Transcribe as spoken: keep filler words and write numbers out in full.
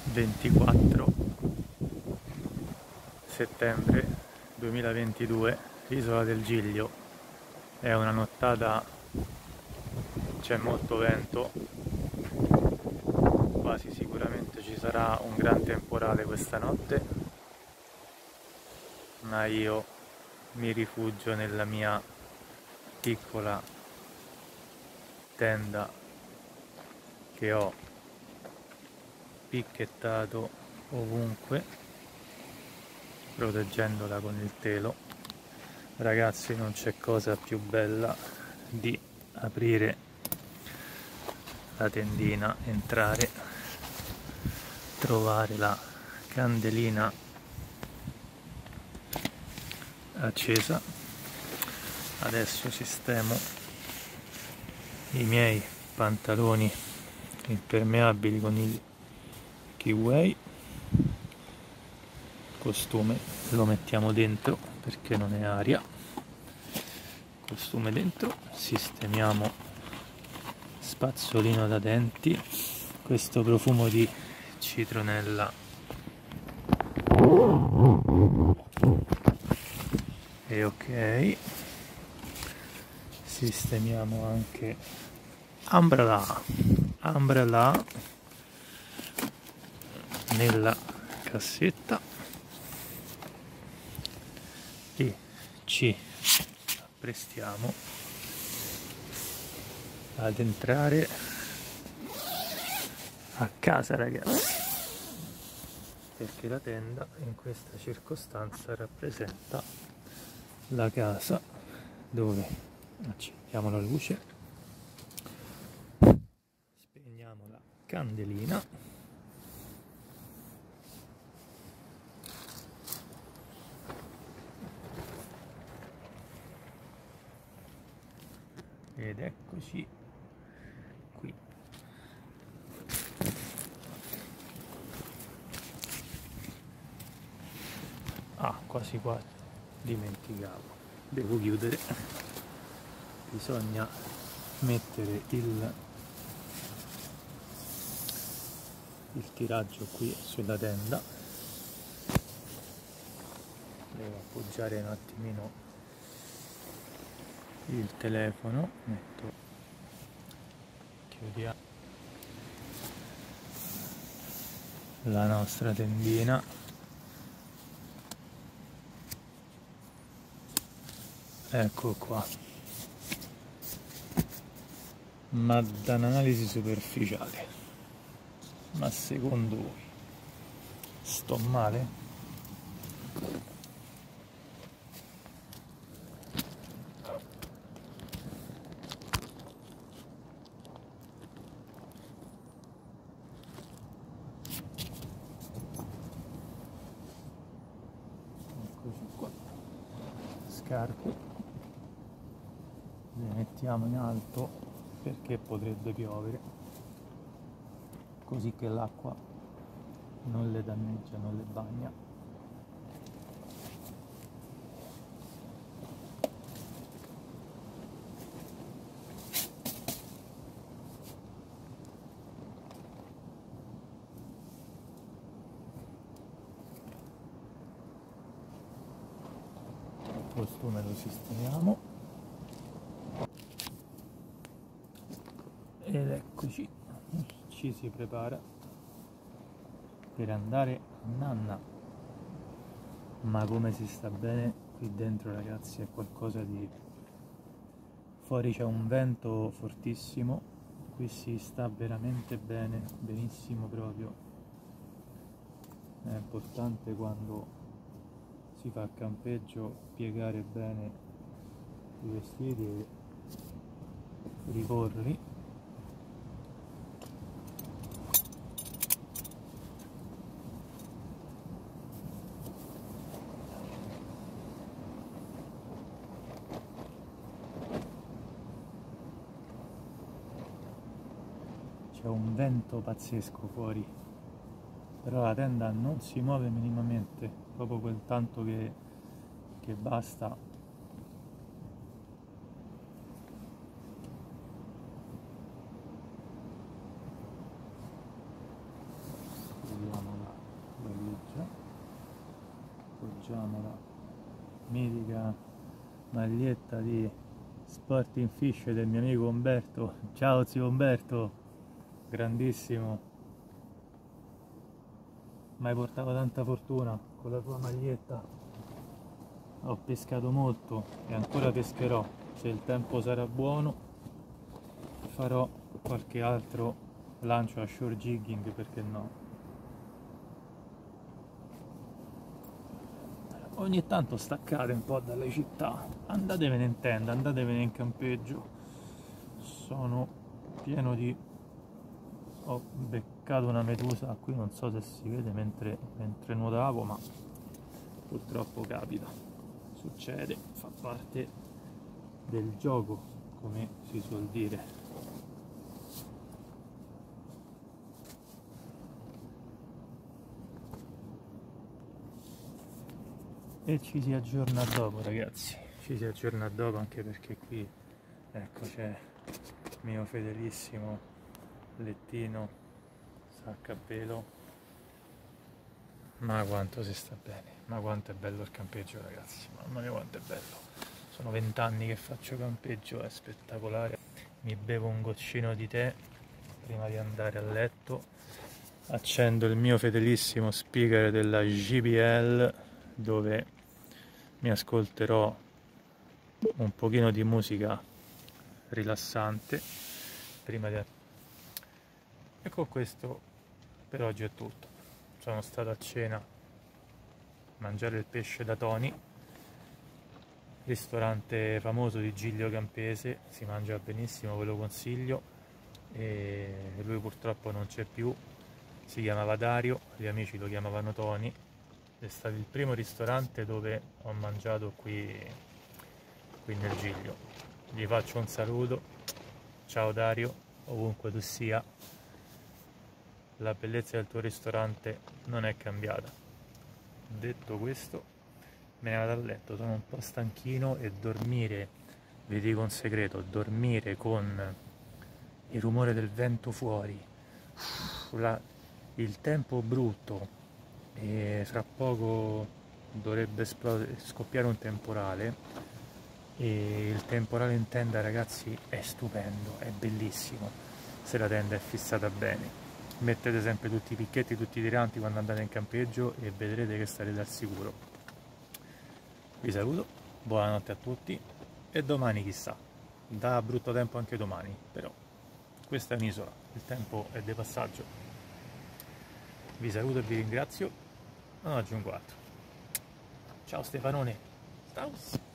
ventiquattro settembre duemilaventidue, Isola del Giglio. È una nottata, c'è molto vento, quasi sicuramente ci sarà un gran temporale questa notte, ma io mi rifugio nella mia piccola tenda che ho picchettato ovunque, proteggendola con il telo. Ragazzi, non c'è cosa più bella di aprire la tendina, entrare, trovare la candelina accesa. Adesso sistemo i miei pantaloni impermeabili con il Kiwi, costume lo mettiamo dentro perché non è aria, costume dentro, sistemiamo spazzolino da denti, questo profumo di citronella e ok, sistemiamo anche umbrella umbrella nella cassetta e ci apprestiamo ad entrare a casa, ragazzi, perché la tenda in questa circostanza rappresenta la casa dove accendiamo la luce, spegniamo la candelina ed eccoci qui. Ah, quasi quasi dimenticavo, devo chiudere, bisogna mettere il, il tiraggio qui sulla tenda, devo appoggiare un attimino il telefono, metto, chiudiamo la nostra tendina, ecco qua, ma da un'analisi superficiale, ma secondo voi sto male? Eccoci qua, scarpe le mettiamo in alto perché potrebbe piovere, così che l'acqua non le danneggia, non le bagna. Il costume lo sistemiamo ed eccoci, ci si prepara per andare a nanna. Ma come si sta bene qui dentro, ragazzi, è qualcosa di... fuori c'è un vento fortissimo, qui si sta veramente bene, benissimo proprio. È importante quando si fa campeggio piegare bene i vestiti e riporli. C'è un vento pazzesco fuori, però la tenda non si muove minimamente, proprio quel tanto che, che basta. Vediamo appoggiamo la mitica maglietta di Sporting Fish del mio amico Umberto. Ciao zio Umberto, grandissimo, mai portato tanta fortuna con la tua maglietta. Ho pescato molto e ancora pescherò, se il tempo sarà buono farò qualche altro lancio a shore jigging, perché no. Ogni tanto staccate un po' dalle città, andatevene in tenda, andatevene in campeggio. Sono pieno di... ho beccato una medusa, qui non so se si vede mentre, mentre nuotavo, ma purtroppo capita, succede, fa parte del gioco, come si suol dire. E ci si aggiorna dopo, ragazzi, ci si aggiorna dopo, anche perché qui, ecco, c'è il mio fedelissimo lettino sacca a pelo. Ma quanto si sta bene, ma quanto è bello il campeggio, ragazzi, mamma mia quanto è bello. Sono vent'anni che faccio campeggio, è spettacolare. Mi bevo un goccino di tè prima di andare a letto, accendo il mio fedelissimo speaker della J B L, dove mi ascolterò un pochino di musica rilassante prima di... E con questo per oggi è tutto. Sono stato a cena a mangiare il pesce da Tony, ristorante famoso di Giglio Campese, si mangia benissimo, ve lo consiglio, e lui purtroppo non c'è più, si chiamava Dario, gli amici lo chiamavano Tony. È stato il primo ristorante dove ho mangiato qui, qui nel Giglio. Gli faccio un saluto, ciao Dario, ovunque tu sia, la bellezza del tuo ristorante non è cambiata. Detto questo, me ne vado a letto, sono un po' stanchino e dormire, vi dico un segreto, dormire con il rumore del vento fuori, la, il tempo brutto, e fra poco dovrebbe scoppiare un temporale, e il temporale in tenda, ragazzi, è stupendo, è bellissimo se la tenda è fissata bene. Mettete sempre tutti i picchetti, tutti i tiranti quando andate in campeggio e vedrete che starete al sicuro. Vi saluto, buonanotte a tutti, e domani chissà, da brutto tempo anche domani, però questa è un'isola, il tempo è di passaggio. Vi saluto e vi ringrazio, non aggiungo altro. Ciao Stefanone. Ciao.